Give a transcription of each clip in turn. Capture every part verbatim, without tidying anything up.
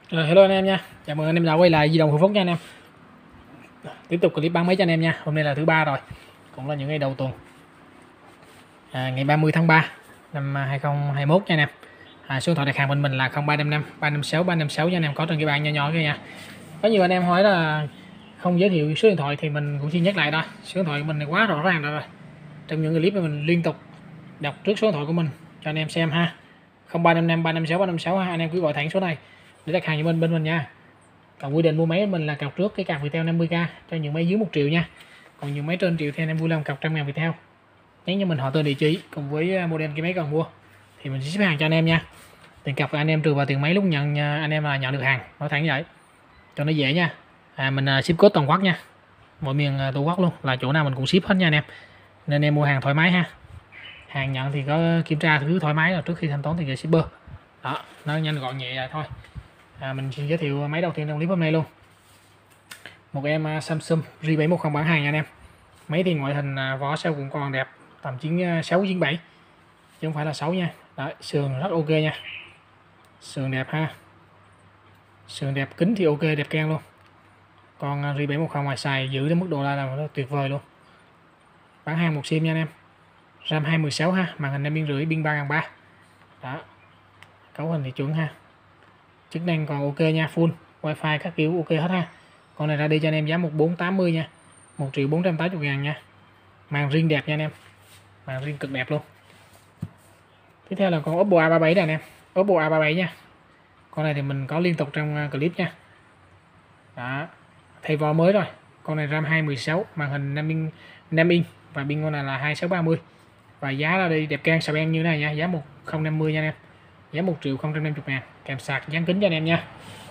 Rồi, hello anh em nha. Chào mừng anh em đã quay lại Di động Hưng Phúc nha anh em. Tiếp tục clip bán máy cho anh em nha. Hôm nay là thứ ba rồi, cũng là những ngày đầu tuần. À, ngày ba mươi tháng ba năm hai không hai mốt nha anh em. À, số điện thoại đặt hàng bên mình là không ba năm năm ba năm sáu ba năm sáu nha anh em, có trên cái bảng nhỏ nhỏ kia nha. Có nhiều anh em hỏi là không giới thiệu số điện thoại thì mình cũng xin nhắc lại đó. Số điện thoại của mình này quá rõ ràng rồi. Trong những clip này mình liên tục đọc trước số điện thoại của mình cho anh em xem ha. không ba năm năm ba năm sáu ba năm sáu ha, anh em cứ gọi thẳng số này để đặt hàng cho bên bên mình nha. Còn quy định mua máy mình là cọc trước cái card Viettel năm mươi k cho những máy dưới một triệu nha. Còn những máy trên triệu thì anh em vui lòng cọc trăm ngàn Viettel. Nhắn cho mình họ tên địa chỉ cùng với model cái máy cần mua thì mình sẽ ship hàng cho anh em nha. Tiền cọc anh em trừ vào tiền máy lúc nhận anh em là nhận được hàng, nói thẳng vậy cho nó dễ nha. À, mình ship code toàn quốc nha, mọi miền tổ quốc luôn, là chỗ nào mình cũng ship hết nha anh em, nên em mua hàng thoải mái ha. Hàng nhận thì có kiểm tra thứ thoải mái, là trước khi thanh toán thì gửi shipper đó, nó nhanh gọn nhẹ vậy thôi. À, mình xin giới thiệu máy đầu tiên trong clip hôm nay luôn, một em Samsung R bảy một không bản hàng nha anh em. Máy thì ngoại hình vỏ sau cũng còn đẹp, tầm chín sáu chín bảy chứ không phải là sáu nha. Đấy, sườn rất ok nha, sườn đẹp ha, sườn đẹp, kính thì ok, đẹp keng luôn. Còn R bảy một không ngoài xài giữ đến mức độ là, là tuyệt vời luôn. Bán hàng một sim nha anh em, RAM hai mươi sáu ha, màn hình năm inch rưỡi, pin ba nghìn ba trăm. Đó, cấu hình thì chuẩn ha, chức năng còn ok nha, full wifi các kiểu ok hết ha. Con này ra đi cho anh em giá một nghìn bốn trăm tám mươi nha, một triệu bốn trăm tám mươi ngàn nha. Màn riêng đẹp nha anh em, màn riêng cực đẹp luôn. Tiếp theo là con Oppo A ba mươi bảy này anh em, Oppo A ba mươi bảy nha. Con này thì mình có liên tục trong clip nha. Đó, thay vỏ mới rồi. Con này RAM hai mươi sáu, màn hình năm inch năm inch và pin con này là hai sáu ba mươi. Và giá ra đi đẹp keng sạc ben như thế này nha, giá một nghìn không trăm năm mươi nha anh em. Giá một triệu không trăm năm mươi ngàn, kèm sạc dán kính cho anh em nha.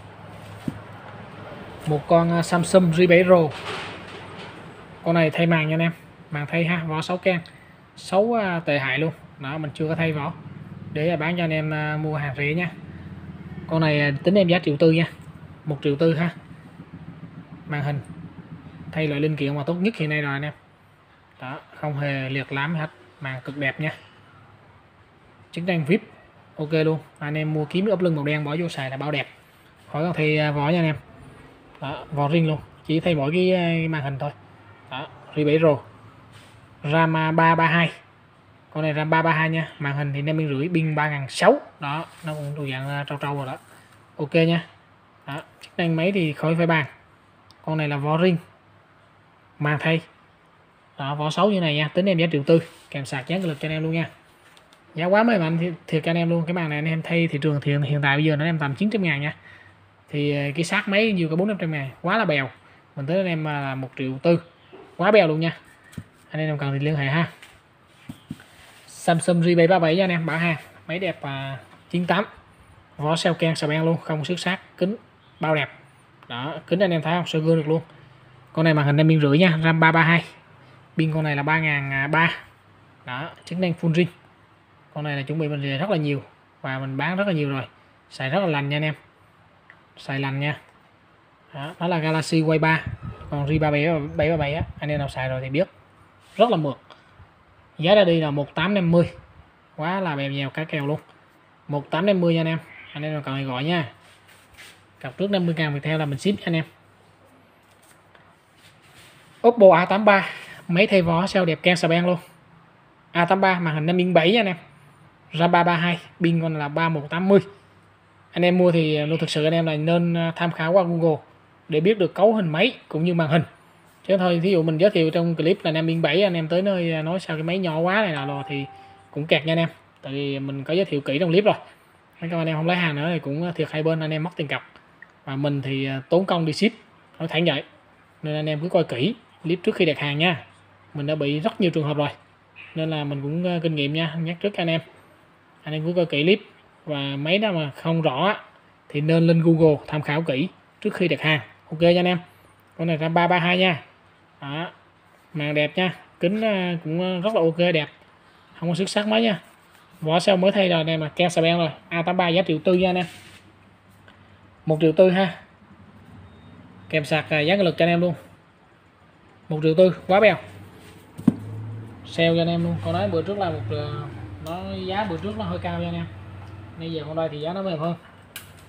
Một con Samsung R bảy Pro. Con này thay màn nha anh em, màn thay ha, vỏ sáu ken, xấu tệ hại luôn. Đó, mình chưa có thay vỏ để bán cho anh em mua hàng rẻ nha. Con này tính em giá triệu tư nha, một triệu tư ha. Màn hình thay loại linh kiện mà tốt nhất hiện nay rồi anh em. Đó, không hề liệt lám hết, màn cực đẹp nha. Chức năng vê i pê ok luôn, anh em mua kiếm ốp lưng màu đen bỏ vô xài là bao đẹp, khỏi cần thay vỏ nha anh em. Đó, vỏ riêng luôn, chỉ thay mỗi cái màn hình thôi. Đó, R bảy Pro, RAM ba ba hai, con này RAM ba ba hai nha, màn hình thì năm inch rưỡi, pin ba nghìn sáu trăm. Đó, nó cũng thuộc dạng trâu trâu rồi đó, ok nha. Đó, chức năng máy thì khỏi phải bàn, con này là vỏ riêng, màn thay. Đó, vỏ xấu như này nha, tính em giá triệu tư, kèm sạc dán lực cho anh em luôn nha. Giá quá mềm mạnh thiệt cho anh em luôn. Cái màn này anh em thay thị trường thì hiện tại bây giờ nó em tầm chín trăm ngàn nha, thì cái xác máy nhiều cả bốn năm trăm ngàn, quá là bèo. Mình tới anh em là một triệu tư, quá bèo luôn nha. Anh em cần thì liên hệ ha. Samsung R bảy ba bảy nha anh em, bản hàng, máy đẹp và chín tám, vỏ sao ken sờ ben luôn, không xước sát, kính bao đẹp. Đó, kính anh em thấy không, soi gương được luôn. Con này màn hình năm inch rưỡi nha, RAM ba ba hai, pin con này là ba nghìn ba trăm. Đó, chức năng full zin. Con này là chuẩn bị mình rất là nhiều và mình bán rất là nhiều rồi, xài rất là lành nha anh em, xài lành nha. Đó, đó là Galaxy Way ba. Còn R ba bảy ba bảy á, anh em nào xài rồi thì biết, rất là mượt. Giá ra đi là một nghìn tám trăm năm mươi, quá là bèo nhèo cá kèo luôn, một nghìn tám trăm năm mươi nha anh em. Anh em nào cần thì gọi nha, cọc trước năm mươi ngàn theo là mình ship anh em. Oppo A tám mươi ba, máy thay vỏ sao đẹp keng sờ ben luôn. A tám mươi ba, màn hình năm inch bảy nha anh em, RAM ba ba hai, pin còn là ba một tám mươi. Anh em mua thì luôn thực sự anh em là nên tham khảo qua Google để biết được cấu hình máy cũng như màn hình. Chứ thôi thí dụ mình giới thiệu trong clip là năm inch bảy, anh em tới nơi nói sao cái máy nhỏ quá này nào rồi thì cũng kẹt nha anh em. Tại vì mình có giới thiệu kỹ trong clip rồi. Các anh em không lấy hàng nữa thì cũng thiệt hai bên, anh em mất tiền cọc. Và mình thì tốn công đi ship, nói thẳng vậy. Nên anh em cứ coi kỹ clip trước khi đặt hàng nha. Mình đã bị rất nhiều trường hợp rồi, nên là mình cũng kinh nghiệm nha, nhắc trước anh em. Anh em cứ coi kỹ clip, và máy nào mà không rõ thì nên lên Google tham khảo kỹ trước khi đặt hàng, ok nha anh em. Con này RAM ba ba hai nha. Đó, màn đẹp nha, kính cũng rất là ok đẹp, không có xước sát mấy nha. Vỏ sau mới thay rồi anh em, mà keo xà beng rồi. A tám mươi ba giá triệu tư nha anh em, một triệu tư ha, kèm sạc giá lực cho anh em luôn, một triệu tư, quá bèo, sale cho anh em luôn. Còn nói bữa trước là một nó giá bữa trước nó hơi cao cho anh em, bây giờ hôm nay thì giá nó mềm hơn.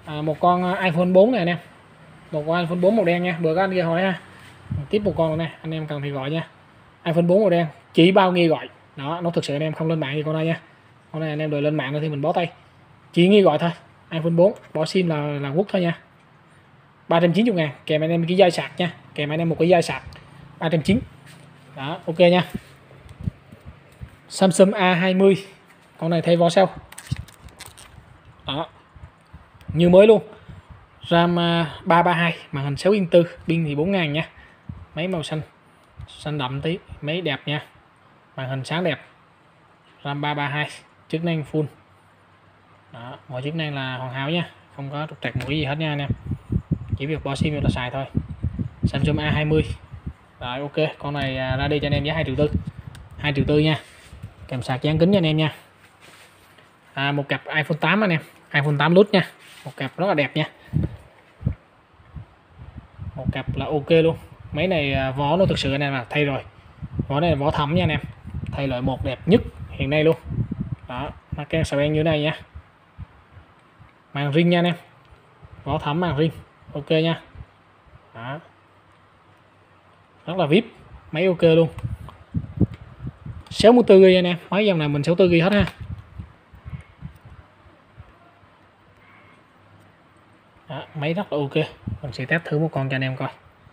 à, một con iPhone bốn này anh em, một con iPhone bốn màu đen nha. Bữa có anh kia hỏi ha, tiếp một con này anh em cần thì gọi nha. iPhone bốn màu đen chỉ bao nghi gọi đó, nó thực sự anh em không lên mạng gì con này nha. Con này anh em đợi lên mạng rồi thì mình bó tay, chỉ nghi gọi thôi. iPhone bốn bỏ sim là là quốc thôi nha. Ba trăm chín mươi ngàn kèm anh em cái dây sạc nha, kèm anh em một cái dây sạc ba trăm chín mươi đó, ok nha. Samsung A hai mươi con này thay vỏ sau đó, như mới luôn. RAM ba ba hai, màn hình sáu inch tư, pin thì bốn ngàn nha. Máy màu xanh xanh đậm tí, máy đẹp nha, màn hình sáng đẹp. RAM ba ba hai, chức năng full đó, mọi chức năng là hoàn hảo nha, không có trục trặc mũi gì hết nha anh em, chỉ việc bỏ sim là xài thôi. Samsung A hai mươi rồi, ok. Con này ra đi cho anh em giá hai triệu tư, hai triệu tư nha, kèm sạc dán kính cho anh em nha. À, một cặp iPhone tám anh em, iPhone tám Plus nha, một cặp rất là đẹp nha, một cặp là ok luôn. Máy này vỏ nó thực sự anh em là thay rồi, vỏ này là vỏ thấm nha anh em, thay loại một đẹp nhất hiện nay luôn đó. Nó keo sạc như thế này nha, màn ring nha anh em, vỏ thấm màn ring ok nha đó, rất là vip, máy ok luôn. sáu mươi tư gi bi anh em, máy dòng này mình sáu mươi tư gi bi hết ha đó, máy rất là ok. Mình sẽ test thử một con cho anh em coi.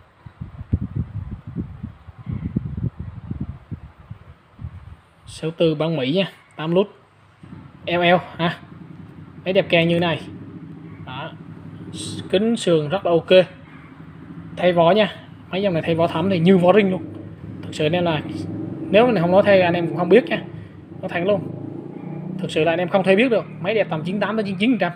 sáu mươi tư bản Mỹ nha, tám nút eo eo ha, máy đẹp keng như này đó, kính sườn rất là ok, thay vỏ nha. Máy dòng này thay vỏ thấm thì như vỏ ring luôn, thực sự nên là nếu mình không nói thay anh em cũng không biết nha, nó thẳng luôn, thực sự là anh em không thể biết được. Máy đẹp tầm chín mươi tám đến chín mươi chín phần trăm.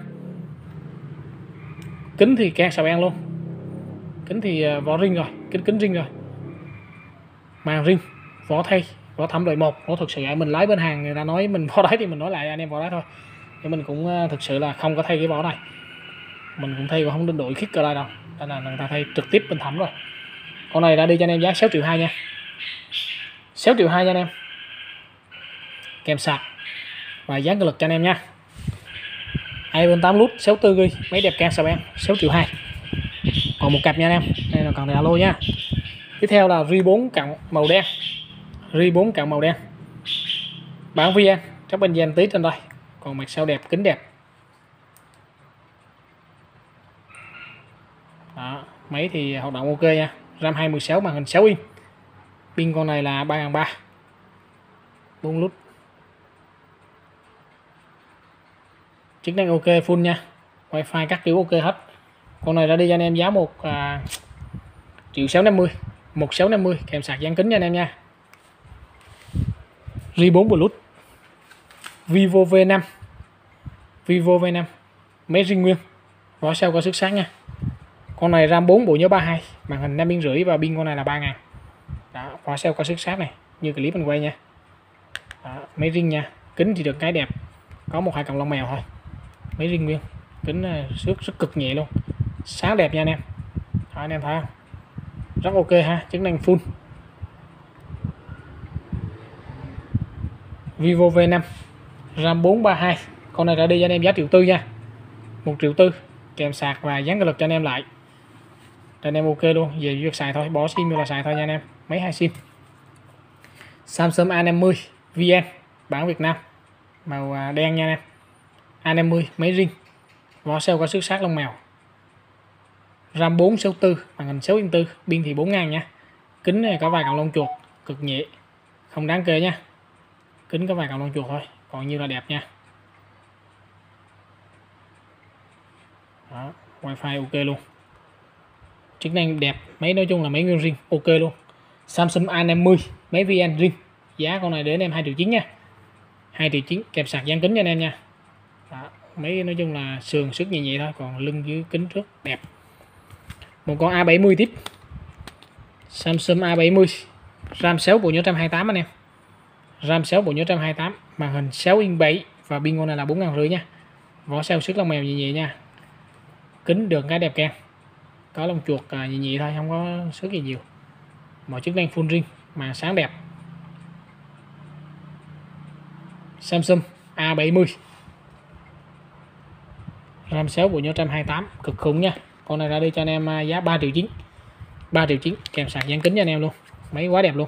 Kính thì keng sào en luôn, kính thì vỏ ring rồi, kính kính ring rồi, màn ring, vỏ thay, vỏ thấm loại một. Nó thực sự mình lái bên hàng người ta nói mình vỏ đáy thì mình nói lại anh em vỏ đáy thôi, thì mình cũng thực sự là không có thay cái vỏ này, mình cũng thay cũng không đến đổi khích cơ lại đâu, nên là người ta thay trực tiếp bên thấm rồi. Con này đã đi cho anh em giá sáu triệu hai nha, sáu triệu hai nha anh em, kèm sạc và dán cơ lực cho anh em nha. iPhone tám Plus sáu mươi tư gi bi, máy đẹp keng sào en, sáu triệu hai. Còn một cặp nha anh em, đây là còn thì alo nha. Tiếp theo là Ri bốn cộng màu đen, Ri bốn cộng màu đen, bản vê en, các bên gen tí trên đây, còn mặt sau đẹp, kính đẹp đó. Máy thì hoạt động ok nha, RAM hai mươi sáu, màn hình sáu inch, pin con này là ba nghìn ba trăm, bốn nút, chức năng ok full nha, wifi các kiểu ok hết. Con này ra đi cho anh em giá một à, triệu sáu năm mươi, một sáu năm mươi, kèm sạc dán kính cho anh em nha. Ri bốn Plus, Vivo V năm, Vivo V năm, máy ring nguyên, vỏ sau có xuất sắc nha. Con này RAM bốn, bộ nhớ ba mươi hai, màn hình năm inch rưỡi và pin con này là ba nghìn. Đó, vỏ sau có xuất sắc này, như clip mình quay nha. Đó, máy ring nha, kính thì được cái đẹp, có một hai cọng lông mèo thôi. Máy ring nguyên, kính xước rất cực nhẹ luôn, sáng đẹp nha anh em. Đó, anh em thấy không? Rất ok ha, chức năng full. Vivo V năm, RAM bốn ba hai, con này ra đi cho anh em giá triệu tư nha, một triệu tư, kèm sạc và dán cơ lực cho anh em lại. Cho anh em ok luôn, về việc xài thôi, bỏ sim là xài thôi nha anh em, mấy hai sim. Samsung A năm mươi vê en, bản Việt Nam, màu đen nha anh em. A năm mươi, máy ring, vỏ sau có xuất sắc lông mèo, RAM bốn sáu mươi tư, màn hình sáu inch tư, pin thì bốn nghìn nha. Kính này có vài cọng lông chuột, cực nhẹ, không đáng kể nha. Kính có vài cọng lông chuột thôi, còn như là đẹp nha. Đó, wifi ok luôn, chức năng đẹp, máy nói chung là máy nguyên ring ok luôn. Samsung A năm mươi, máy vê en ring, giá con này để anh em hai triệu chín nha, hai triệu chín, kèm sạc dán kính cho anh em nha. Đó, máy nói chung là sườn sức nhẹ nhẹ thôi, còn lưng dưới kính trước đẹp. Một con A bảy mươi tiếp, Samsung A bảy mươi, RAM sáu, bộ nhớ một trăm hai mươi tám anh em, RAM sáu, bộ nhớ một trăm hai mươi tám, màn hình sáu inch bảy và pin con này là bốn nghìn rưỡi nha. Vỏ sau sức lông mèo nhẹ nhẹ nha, kính được cái đẹp keng, có lông chuột à, nhẹ nhẹ thôi, không có sức gì nhiều, mọi chức năng full ring, màn sáng đẹp. Samsung A bảy mươi, RAM sáu bộ nhớ một trăm hai mươi tám cực khủng nha. Con này ra đi cho anh em giá ba triệu chín, ba triệu chín kèm sạc dán kính cho anh em luôn, máy quá đẹp luôn.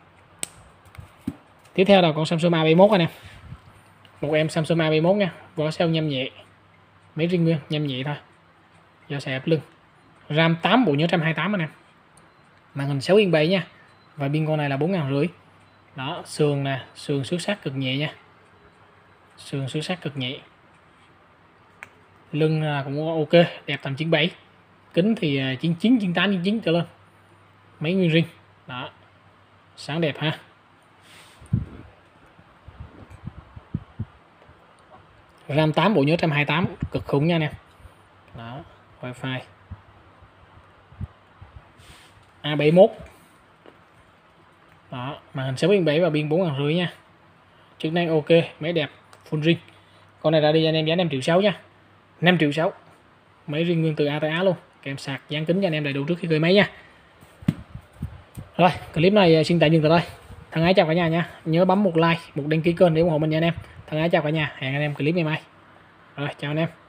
Tiếp theo là con Samsung A bảy mốt anh em, một em Samsung A bảy mốt nha, vỏ sau nhâm nhẹ, máy riêng nguyên nhâm nhẹ thôi, do xài ép lưng, RAM tám bộ nhớ một trăm hai mươi tám anh em, màn hình sáu inch bảy nha, và pin con này là bốn ngàn rưỡi. Đó, sườn nè, sườn xước sát cực nhẹ nha, sườn xước sát cực nhẹ, lưng là cũng ok, đẹp tầm chín bảy, kính thì chín chín, chín tám, chín chín trở lên, máy nguyên riêng. Đó, sáng đẹp ha. RAM tám bộ nhớ một trăm hai mươi tám cực khủng nha anh em. Đó, wifi A bảy mốt. Đó, màn hình sáu inch bảy và pin bốn ngàn rưỡi nha, chức năng ok, máy đẹp, full zin. Con này ra đi anh em giá năm triệu sáu nha, năm triệu sáu, máy riêng nguyên từ A tới Á luôn, kèm sạc dán kính cho anh em đầy đủ trước khi gửi máy nha. Rồi, clip này xin tạm dừng tại đây. Thân ái chào cả nhà nha, nhớ bấm một like, một đăng ký kênh để ủng hộ mình nha anh em. Thân ái chào cả nhà, hẹn anh em clip ngày mai. Rồi, chào anh em.